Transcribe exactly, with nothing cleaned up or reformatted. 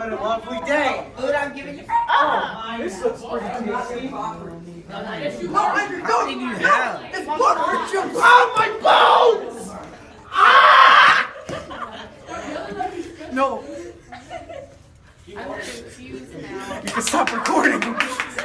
What a lovely day. Food I'm giving you. Oh, this looks pretty tasty. No, Andrew, don't you have? It's blood for you. Oh, my bones! Ah! No. I'm confused now. You can stop recording.